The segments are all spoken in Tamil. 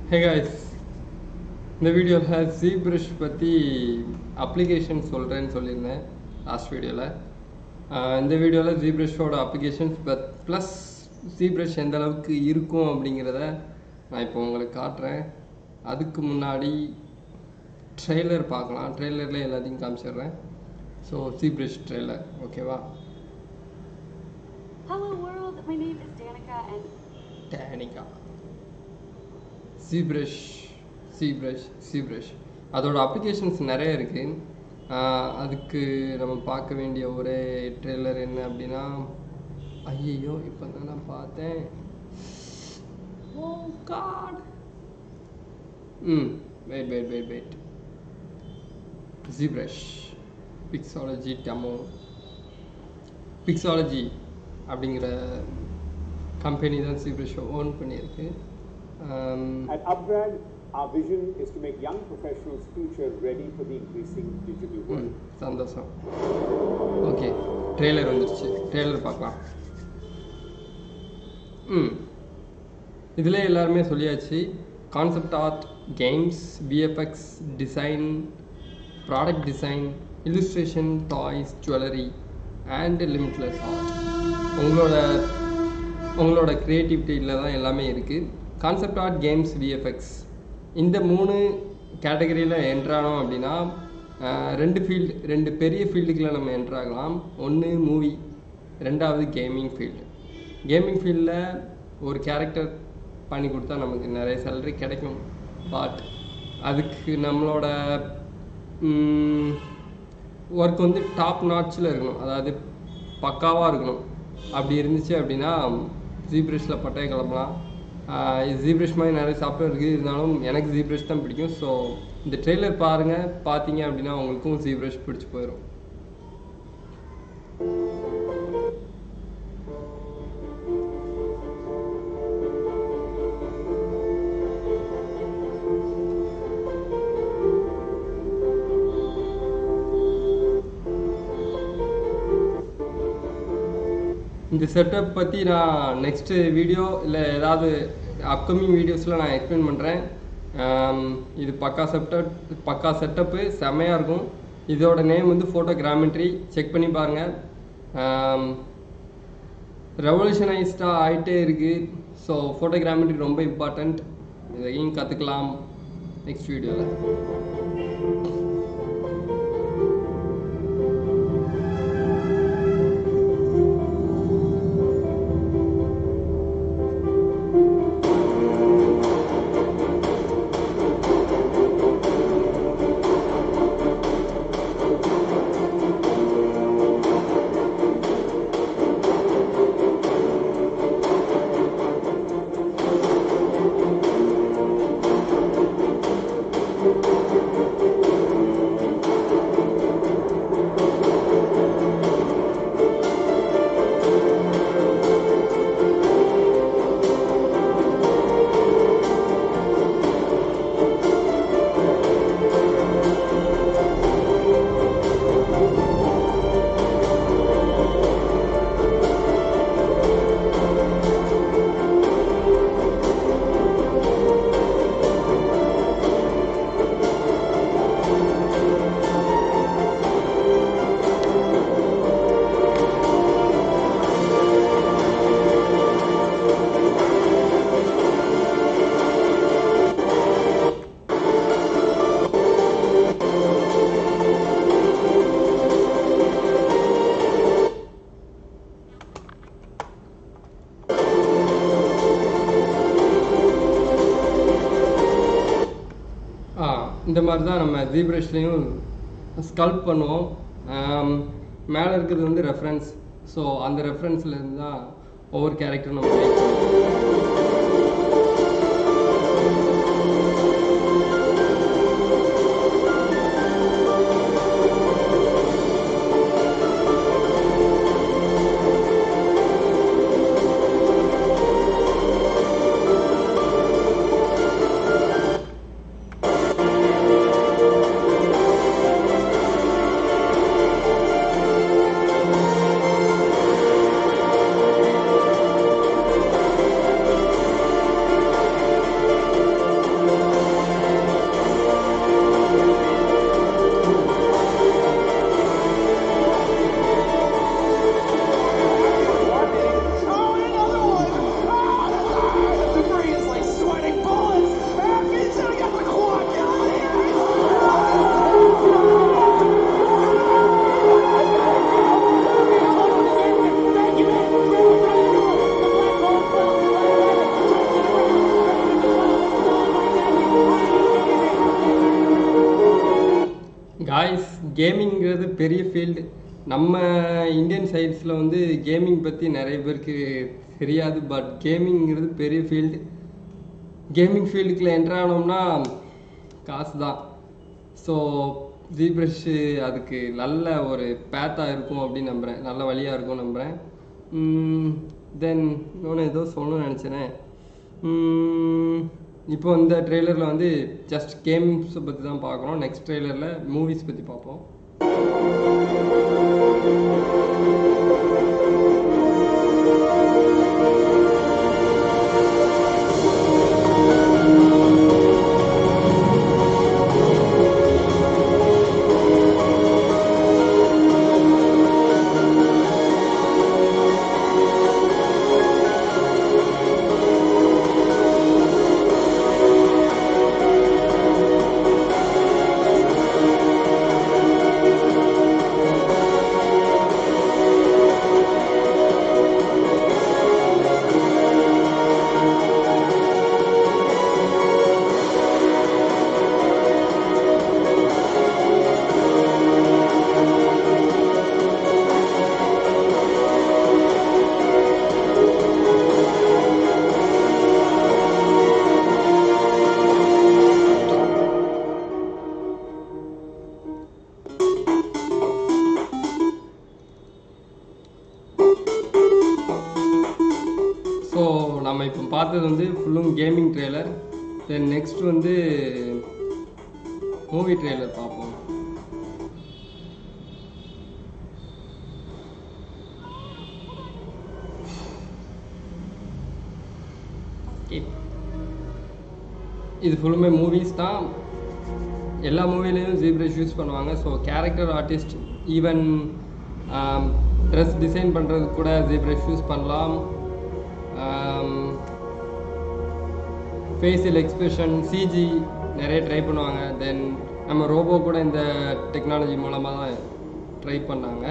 Hey guys, இந்த வீடியோவில் ZBrush பற்றி அப்ளிகேஷன் சொல்கிறேன்னு சொல்லியிருந்தேன் லாஸ்ட் வீடியோவில். இந்த வீடியோவில் ZBrush-ஓட அப்ளிகேஷன்ஸ் ப்ளஸ் ZBrush எந்த அளவுக்கு இருக்கும் அப்படிங்கிறத நான் இப்போ உங்களுக்கு காட்டுறேன். அதுக்கு முன்னாடி ட்ரெய்லர் பார்க்கலாம். ட்ரெய்லரில் எல்லாத்தையும் காமிச்சிடுறேன். ஸோ ZBrush ட்ரெய்லர் ஓகேவா? Hello world, my name is Danica. ZBrush அதோட அப்ளிகேஷன்ஸ் நிறைய இருக்குது. அதுக்கு நம்ம பார்க்க வேண்டிய ஒரே ட்ரெய்லர் என்ன அப்படின்னா, ஐயோ இப்போ தான் நான் பார்த்தேன். Oh god. Wait ZBrush Pixologic அப்படிங்கிற கம்பெனி தான் ZBrush ஓன் பண்ணியிருக்கு. At Upgrad, our vision is to make young professionals future ready for the increasing digital world. சந்தோஷம். ஓகே, ட்ரெய்லர் வந்துருச்சு. ட்ரெய்லர் பார்க்கலாம். இதில் எல்லாருமே சொல்லியாச்சு. Concept art, games, VFX, design, product design, illustration, toys, jewellery and limitless art. உங்களோட க்ரியேட்டிவிட்டியில் தான் எல்லாமே இருக்குது. கான்செப்ட் ஆர்ட், கேம்ஸ், விஎஃப்எக்ஸ் இந்த 3 கேட்டகரியில் என்ட்ரானோம் அப்படின்னா ரெண்டு பெரிய ஃபீல்டுக்குள்ள நம்ம என்ட்ராகலாம். ஒன்று மூவி, ரெண்டாவது கேமிங் ஃபீல்டு. கேமிங் ஃபீல்டில் ஒரு கேரக்டர் பண்ணி கொடுத்தா நமக்கு நிறைய சேலரி கிடைக்கும். பட் அதுக்கு நம்மளோட ஒர்க் வந்து டாப் நாட்சில் இருக்கணும், அதாவது பக்காவாக இருக்கணும். அப்படி இருந்துச்சு அப்படின்னா ZBrush-ல் பட்டையை கிளம்பலாம். ZBrush மாதிரி நிறைய சாஃப்ட்வேர் இருக்குது, இருந்தாலும் எனக்கு ZBrush தான் பிடிக்கும். ஸோ இந்த ட்ரெய்லர் பார்த்தீங்க அப்படின்னா உங்களுக்கும் ZBrush பிடிச்சி போயிடும். இந்த செட்டப் பற்றி நான் நெக்ஸ்ட்டு வீடியோ இல்லை ஏதாவது அப்கமிங் வீடியோஸில் நான் எக்ஸ்பிளைன் பண்ணுறேன். இது பக்கா செட்டப்பு செம்மையாக இருக்கும். இதோட நேம் வந்து ஃபோட்டோகிராமெட்ரி. செக் பண்ணி பாருங்கள். ரெவல்யூஷனைஸ்டாக ஆகிட்டே இருக்குது. ஸோ ஃபோட்டோகிராமெட்ரி ரொம்ப இம்பார்ட்டண்ட். இதையும் கற்றுக்கலாம் நெக்ஸ்ட் வீடியோவில். இந்த மாதிரி தான் நம்ம ZBrush-லையும் ஸ்கல்ப் பண்ணுவோம். மேலே இருக்கிறது வந்து ரெஃபரன்ஸ். ஸோ அந்த ரெஃபரன்ஸ்லேருந்து தான் ஒவ்வொரு கேரக்டரும் நம்ம மேக் பண்ணுவோம். காய்ஸ் கேமிங்கிறது பெரிய ஃபீல்டு. நம்ம இந்தியன் சைட்ஸில் வந்து கேமிங் பற்றி நிறைய பேருக்கு தெரியாது. பட் கேமிங்கிறது பெரிய ஃபீல்டு. கேமிங் ஃபீல்டுக்குள்ளே என்ட்ரு ஆனோம்னா காசு தான். ஸோ ZBrush அதுக்கு நல்ல ஒரு பேத்தாக இருக்கும் அப்படின்னு நம்புகிறேன், நல்ல வழியாக இருக்கும் நம்புகிறேன். தென் இன்னொன்று ஏதோ சொல்லணும்னு நினச்சேனே. இப்போ இந்த ட்ரெய்லரில் வந்து ஜஸ்ட் கேம்ஸை பற்றி தான் பார்க்குறோம். நெக்ஸ்ட் ட்ரெய்லரில் மூவிஸ் பற்றி பார்ப்போம். ஸோ நம்ம இப்போ பார்த்தது வந்து ஃபுல்லும் கேமிங் ட்ரெய்லர். தென் நெக்ஸ்ட் வந்து மூவி ட்ரெய்லர் பார்ப்போம். இது ஃபுல்லுமே மூவிஸ் தான். எல்லா மூவிலையும் ZBrush யூஸ் பண்ணுவாங்க. So character artist, even dress design பண்ணுறதுக்கு கூட ZBrush யூஸ் பண்ணலாம். ஃபேஷியல் எக்ஸ்பிரஷன், சிஜி நிறைய ட்ரை பண்ணுவாங்க. தென் நம்ம ரோபோ கூட இந்த டெக்னாலஜி மூலமாக தான் ட்ரை பண்ணாங்க.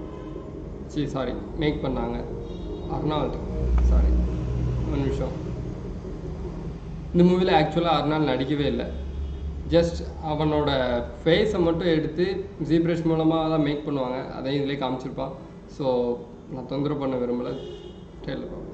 மேக் பண்ணாங்க. அர்னால்ட், ஒரு நிமிஷம். இந்த மூவியில் ஆக்சுவலாக அர்னால்ட் நடிக்கவே இல்லை. ஜஸ்ட் அவனோட ஃபேஸை மட்டும் எடுத்து ZBrush மூலமாக தான் மேக் பண்ணுவாங்க. அதையும் இதிலே காமிச்சிருப்பான். ஸோ நான் தொந்தரவு பண்ண விரும்பலை. ட்ரெய்லர் பார்ப்போம்.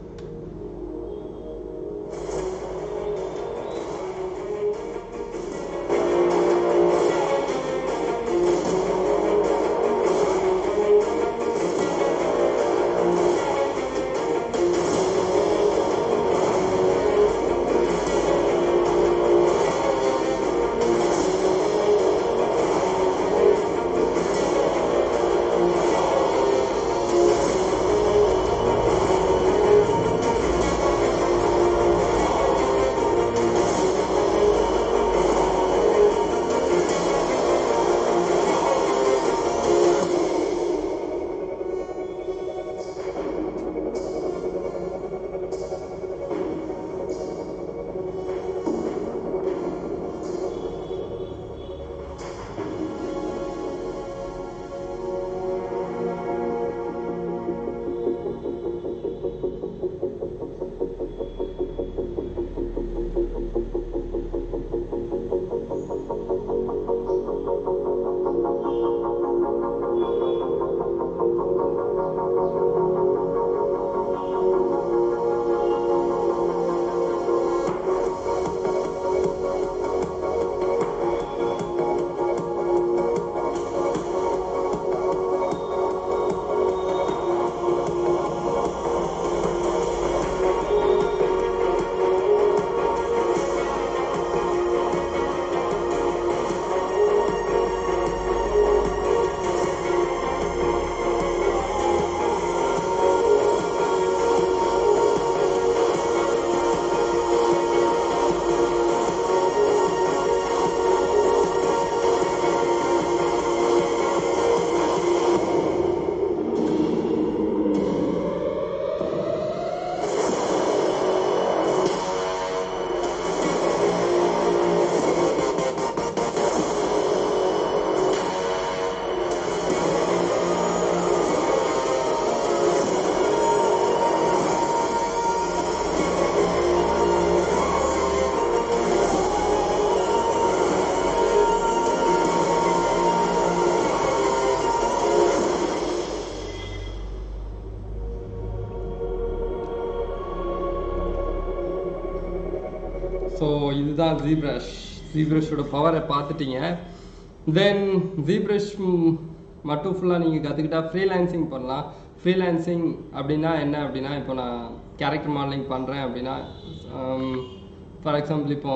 ஸோ இதுதான் ZBrush-ஓட பவரை பார்த்துட்டீங்க. தென் ZBrush மட்டும் ஃபுல்லாக நீங்கள் கற்றுக்கிட்டா ஃப்ரீலான்சிங் பண்ணலாம். ஃப்ரீலான்சிங் அப்படின்னா என்ன அப்படின்னா, இப்போ நான் கேரக்டர் மாடலிங் பண்ணுறேன் அப்படின்னா, ஃபார் எக்ஸாம்பிள் இப்போ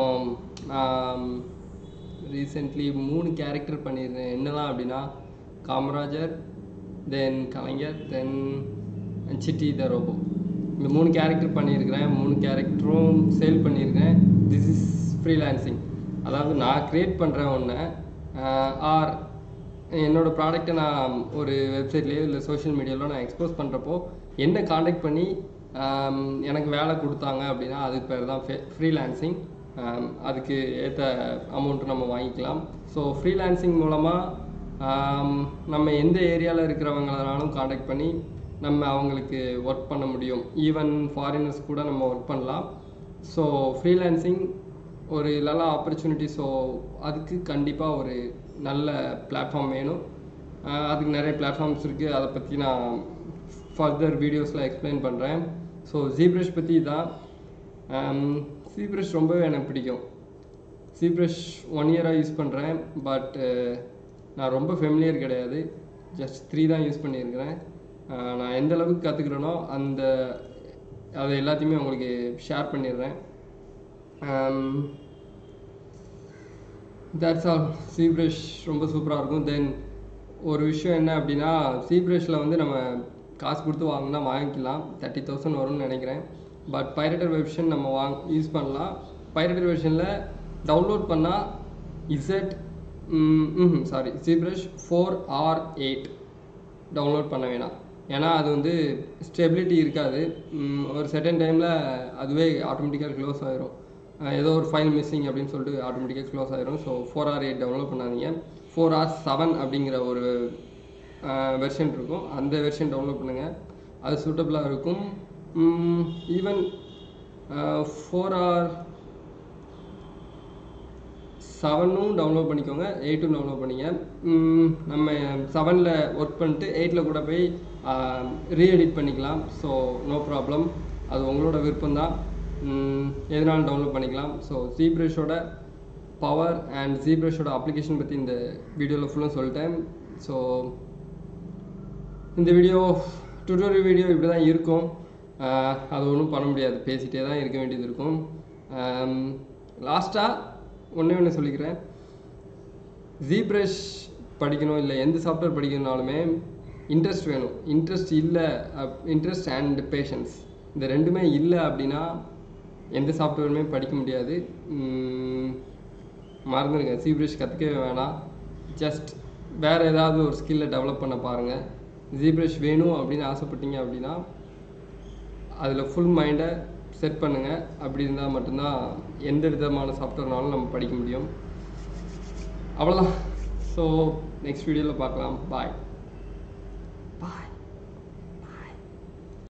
ரீசெண்ட்லி 3 கேரக்டர் பண்ணியிருந்தேன். என்னதான் அப்படின்னா, Kamarajar, then Kalaignar, then Chitti the robot. இந்த 3 கேரக்டர் பண்ணியிருக்கிறேன். 3 கேரக்டரும் சேல் பண்ணியிருக்கேன். This is freelancing. அதாவது நான் க்ரியேட் பண்ணுறேன் ஒன்று, ஆர் என்னோடய ப்ராடக்டை நான் ஒரு வெப்சைட்லேயோ இல்லை சோஷியல் மீடியாவிலோ நான் எக்ஸ்போஸ் பண்ணுறப்போ என்ன காண்டாக்ட் பண்ணி எனக்கு வேலை கொடுத்தாங்க அப்படின்னா அதுக்கு பேர் தான் ஃப்ரீலான்சிங். அதுக்கு ஏற்ற அமௌண்ட்டு நம்ம வாங்கிக்கலாம். ஸோ ஃப்ரீலான்சிங் மூலமாக நம்ம எந்த ஏரியாவில் இருக்கிறவங்களாலும் காண்டாக்ட் பண்ணி நம்ம அவங்களுக்கு ஒர்க் பண்ண முடியும். ஈவன் ஃபாரினர்ஸ் கூட நம்ம ஒர்க் பண்ணலாம். ஸோ ஃப்ரீலான்சிங் ஒரு நல்ல ஆப்பர்ச்சுனிட்டி. ஸோ அதுக்கு கண்டிப்பாக ஒரு நல்ல பிளாட்ஃபார்ம் வேணும். அதுக்கு நிறைய பிளாட்ஃபார்ம்ஸ் இருக்குது. அதை பற்றி நான் ஃபர்தர் வீடியோஸில் எக்ஸ்பிளைன் பண்ணுறேன். ஸோ ZBrush பற்றி தான். ZBrush ரொம்பவே எனக்கு பிடிக்கும். ZBrush 1 இயராக யூஸ் பண்ணுறேன். பட் நான் ரொம்ப ஃபெமிலியர் கிடையாது. ஜஸ்ட் 3 தான் யூஸ் பண்ணியிருக்கிறேன். நான் எந்த அளவுக்கு கற்றுக்கிறேனோ அதை எல்லாத்தையுமே உங்களுக்கு ஷேர் பண்ணிடுறேன். That's all. ZBrush ரொம்ப சூப்பராக இருக்கும். தென் ஒரு விஷயம் என்ன அப்படின்னா, ZBrushல வந்து நம்ம காசு கொடுத்து வாங்கினா வாங்கிக்கலாம். 30,000 வரும்னு நினைக்கிறேன். பட் பைரேட்டட் வெர்ஷன் நம்ம யூஸ் பண்ணலாம். பைரேட்டட் வெர்ஷனில் டவுன்லோட் பண்ணால் ZBrush 4 or 8 டவுன்லோட் பண்ண வேணாம். ஏன்னா அது வந்து ஸ்டெபிலிட்டி இருக்காது. ஒரு செகண்ட் டைமில் அதுவே ஆட்டோமேட்டிக்காக க்ளோஸ் ஆகிரும். ஏதோ ஒரு ஃபைல் மிஸ்ஸிங் அப்படின்னு சொல்லிட்டு ஆட்டோமேட்டிக்காக க்ளோஸ் ஆகிரும். ஸோ 4 or 8 டவுன்லோட் பண்ணாதீங்க. 4 or 7 அப்படிங்கிற ஒரு வெர்ஷன் இருக்கும். அந்த வெர்ஷன் டவுன்லோட் பண்ணுங்கள். அது சூட்டபுளாக இருக்கும். ஈவன் 4 or 7 டவுன்லோட் பண்ணிக்கோங்க, 8 டவுன்லோட் பண்ணிங்க. நம்ம 7ல் ஒர்க் பண்ணிட்டு 8ல் கூட போய் ரீஎடிட் பண்ணிக்கலாம். So no problem. அது உங்களோட விருப்பம்தான். எதனாலும் டவுன்லோட் பண்ணிக்கலாம். ஸோ ZBrush-ஓட பவர் அண்ட் ZBrush-ஓட அப்ளிகேஷன் பற்றி இந்த வீடியோவில் ஃபுல்லாக சொல்லிட்டேன். ஸோ இந்த டுட்டோரியல் வீடியோ இப்படி தான் இருக்கும். அது ஒன்றும் பண்ண முடியாது, பேசிகிட்டே தான் இருக்க வேண்டியது இருக்கும். லாஸ்ட்டாக ஒன்று சொல்லிக்கிறேன். ZBrush படிக்கணும் இல்லை எந்த சாஃப்ட்வேர் படிக்கணும்னாலுமே இன்ட்ரெஸ்ட் வேணும். இன்ட்ரெஸ்ட் அண்ட் பேஷன்ஸ், இந்த ரெண்டுமே இல்லை அப்படின்னா எந்த சாஃப்ட்வேருமே படிக்க முடியாது. மறந்துடுங்க, ZBrush கற்றுக்கவே வேணாம். ஜஸ்ட் வேறு ஏதாவது ஒரு ஸ்கில்லை டெவலப் பண்ண பாருங்கள். ZBrush வேணும் அப்படின்னு ஆசைப்பட்டீங்க அப்படின்னா அதில் ஃபுல் மைண்டை செட் பண்ணுங்கள். அப்படி இருந்தால் மட்டும்தான் எந்த விதமான சாஃப்ட்வேர்னாலும் நம்ம படிக்க முடியும். அவ்வளோதான். ஸோ நெக்ஸ்ட் வீடியோவில் பார்க்கலாம். பாய்.